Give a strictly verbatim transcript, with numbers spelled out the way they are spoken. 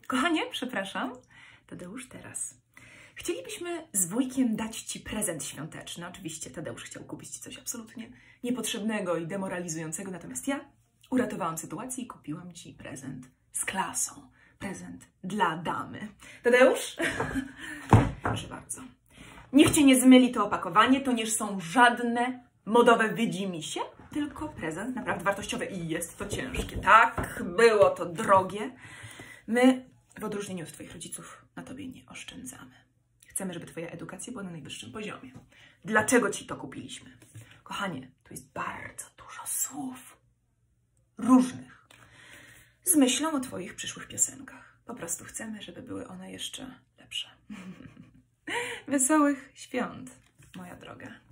Kochanie, przepraszam. Tadeusz, teraz. Chcielibyśmy z wujkiem dać Ci prezent świąteczny. Oczywiście Tadeusz chciał kupić Ci coś absolutnie niepotrzebnego i demoralizującego, natomiast ja uratowałam sytuację i kupiłam Ci prezent z klasą. Prezent dla damy. Tadeusz? Proszę bardzo. Niech Cię nie zmyli to opakowanie, to nie są żadne modowe widzimisię, tylko prezent naprawdę wartościowy i jest to ciężkie. Tak, było to drogie. My, w odróżnieniu od Twoich rodziców, na Tobie nie oszczędzamy. Chcemy, żeby Twoja edukacja była na najwyższym poziomie. Dlaczego Ci to kupiliśmy? Kochanie, tu jest bardzo dużo słów. Różnych. Z myślą o Twoich przyszłych piosenkach. Po prostu chcemy, żeby były one jeszcze lepsze. Wesołych świąt, moja droga.